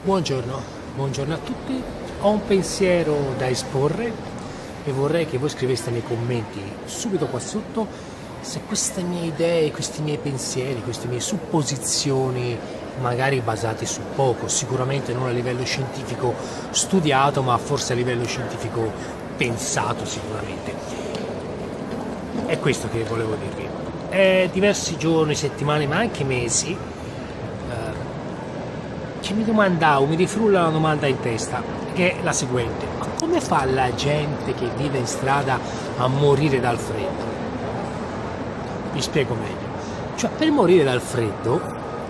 Buongiorno, buongiorno a tutti. Ho un pensiero da esporre e vorrei che voi scriveste nei commenti subito qua sotto se queste mie idee, questi miei pensieri, queste mie supposizioni, magari basate su poco, sicuramente non a livello scientifico studiato, ma forse a livello scientifico pensato sicuramente. È questo che volevo dirvi. È diversi giorni, settimane, ma anche mesi che mi domandavo, mi rifrulla una domanda in testa, che è la seguente: ma come fa la gente che vive in strada a morire dal freddo? Vi spiego meglio. Cioè, per morire dal freddo,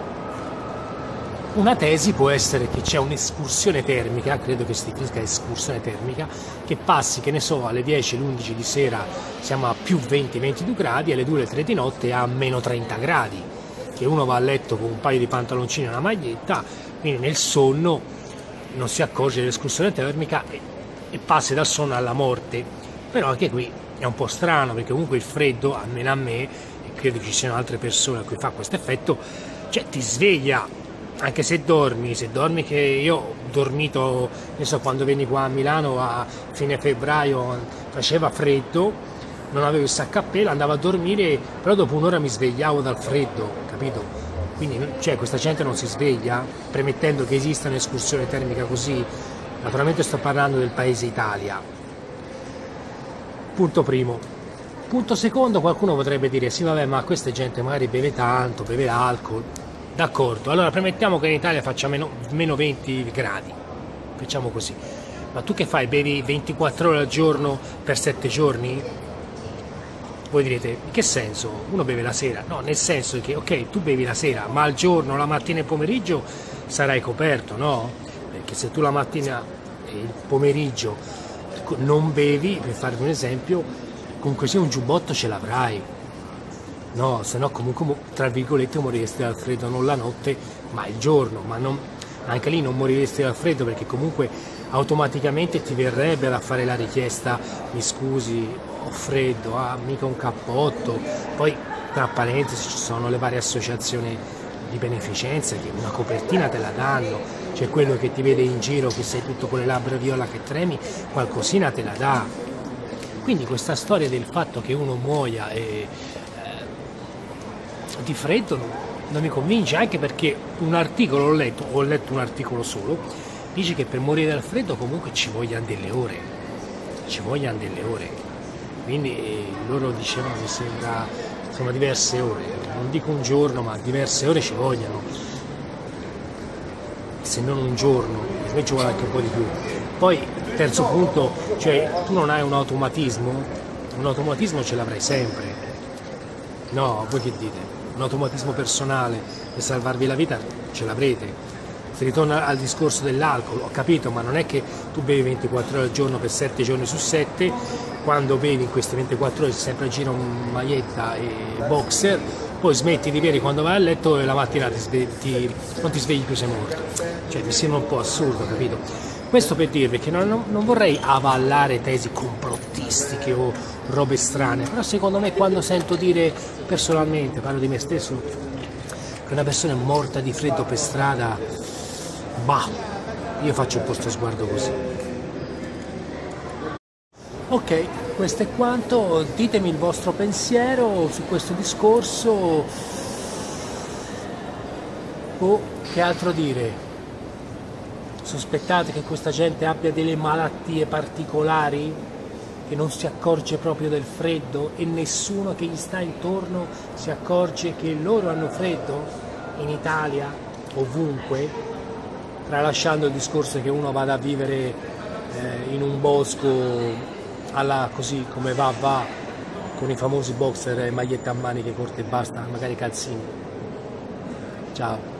una tesi può essere che c'è un'escursione termica, credo che si definisca escursione termica, che passi, che ne so, alle 10, alle 11 di sera siamo a più 20-22 gradi, alle 2, alle 3 di notte a meno 30 gradi, che uno va a letto con un paio di pantaloncini e una maglietta, quindi nel sonno non si accorge dell'escursione termica e passi dal sonno alla morte. Però anche qui è un po' strano, perché comunque il freddo, almeno a me, e credo ci siano altre persone a cui fa questo effetto, cioè ti sveglia, anche se dormi che io ho dormito, ne so, quando venni qua a Milano a fine febbraio faceva freddo, non avevo il sacco a pelo, andavo a dormire, però dopo un'ora mi svegliavo dal freddo, capito? Quindi cioè, questa gente non si sveglia, premettendo che esista un'escursione termica così. Naturalmente sto parlando del paese Italia. Punto primo. Punto secondo, qualcuno potrebbe dire sì vabbè, ma questa gente magari beve tanto, beve l'alcol. D'accordo, allora premettiamo che in Italia faccia meno 20 gradi, facciamo così. Ma tu che fai? Bevi 24 ore al giorno per 7 giorni? Voi direte, in che senso? Uno beve la sera? No, nel senso che, ok, tu bevi la sera, ma al giorno, la mattina e il pomeriggio sarai coperto, no? Perché se tu la mattina e il pomeriggio non bevi, per farvi un esempio, comunque sia un giubbotto ce l'avrai. No, se no comunque, tra virgolette, moriresti dal freddo non la notte, ma il giorno, ma non, anche lì non moriresti dal freddo, perché comunque automaticamente ti verrebbe da fare la richiesta, mi scusi, ho freddo, mica un cappotto. Poi tra parentesi ci sono le varie associazioni di beneficenza che una copertina te la danno, c'è quello che ti vede in giro che sei tutto con le labbra viola che tremi, qualcosina te la dà. Quindi questa storia del fatto che uno muoia di freddo non mi convince, anche perché un articolo ho letto un articolo solo, dice che per morire dal freddo comunque ci vogliano delle ore, quindi loro dicevano, mi sembra, sono diverse ore, non dico un giorno, ma diverse ore ci vogliono, se non un giorno, per me ci vuole anche un po' di più. Poi terzo punto, cioè tu non hai un automatismo ce l'avrai sempre, no, voi che dite? Un automatismo personale per salvarvi la vita ce l'avrete. Si ritorna al discorso dell'alcol, ho capito, ma non è che tu bevi 24 ore al giorno per 7 giorni su 7, quando bevi in queste 24 ore sempre a giro maglietta e boxer, poi smetti di bere quando vai a letto e la mattina non ti svegli più, sei morto. Cioè mi sembra un po' assurdo, capito? Questo per dirvi che non vorrei avallare tesi complottistiche o robe strane, però secondo me quando sento dire, personalmente, parlo di me stesso, che una persona è morta di freddo per strada, bah, io faccio un po' sto sguardo così. Ok, questo è quanto, ditemi il vostro pensiero su questo discorso. Che altro dire? Sospettate che questa gente abbia delle malattie particolari, che non si accorge proprio del freddo e nessuno che gli sta intorno si accorge che loro hanno freddo? In Italia, ovunque, tralasciando il discorso che uno vada a vivere in un bosco così come va con i famosi boxer e magliette a maniche corte e basta, magari calzini. Ciao.